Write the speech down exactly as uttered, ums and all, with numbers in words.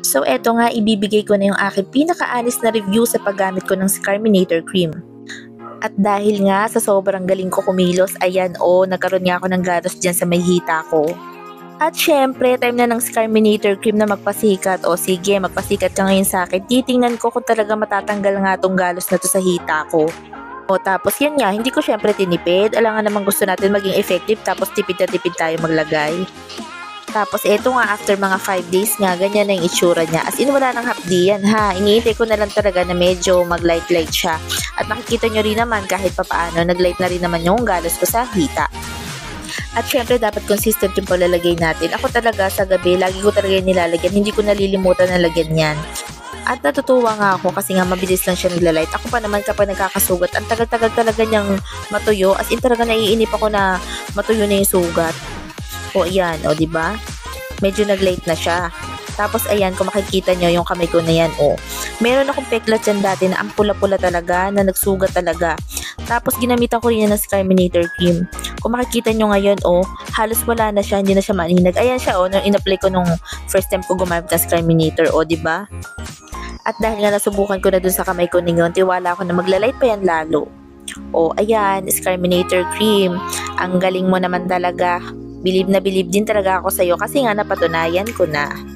So eto nga, ibibigay ko na yung aking pinaka-honest na review sa paggamit ko ng Scarminator Cream. At dahil nga sa sobrang galing ko kumilos, ayan o, oh, nagkaroon nga ako ng galos dyan sa may hita ko. At syempre, time na ng Scarminator Cream na magpasikat. O sige, magpasikat ka ngayon sa akin. Titingnan ko kung talaga matatanggal nga tong galos na to sa hita ko. O tapos yan nga, hindi ko syempre tinipid. Alam nga naman gusto natin maging effective, tapos tipid na tipid tayo maglagay. Tapos eto nga, after mga five days nga, ganyan na yung itsura niya. As in, wala nang hapdi yan ha. Iniintay ko na lang talaga na medyo mag-light-light siya. At nakikita nyo rin naman kahit papaano, nag-light na rin naman yung galos ko sa hita. At syempre, dapat consistent yung palalagay natin. Ako talaga sa gabi, lagi ko talaga yung nilalagyan. Hindi ko nalilimutan na lagyan yan. At natutuwa nga ako kasi nga mabilis lang siya nagla-light. Ako pa naman kapag nagkakasugat, ang tagal-tagal talaga niyang matuyo. As in, talaga naiinip ako na matuyo na yung sugat. O ayan, o diba? Medyo nag-light na siya. Tapos ayan, kung makikita nyo yung kamay ko na yan, o. Meron akong peklat yan dati na ang pula-pula talaga, na nagsugat talaga. Tapos ginamitan ko rin yan ng Scarminator Cream. Kung makikita nyo ngayon, o, halos wala na siya, hindi na siya maninag. Ayan siya, o, nung in-apply ko nung first time ko gumamit ng Scarminator, o, diba? At dahil nga nasubukan ko na dun sa kamay ko ninyon, tiwala ako na magla-light pa yan lalo. O, ayan, Scarminator Cream. Ang galing mo naman talaga. Bilib na bilib din talaga ako sa'yo kasi nga napatunayan ko na.